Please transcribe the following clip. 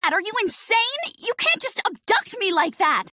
Are you insane? You can't just abduct me like that!